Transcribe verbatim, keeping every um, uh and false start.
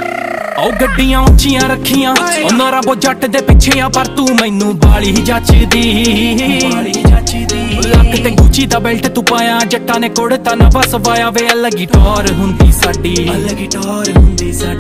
ओ गड्डियां उच्चियां रखियां उन्हां रबो जट दे पिछे आ पर तू मैनू बाली जचदी लक ते गुची दा बेल्ट तू पाया जट्टां ने कुड़ता ना बस वाया वे अलग ही टौर हुंदी साडी अलग ही टौर हुंदी साडी।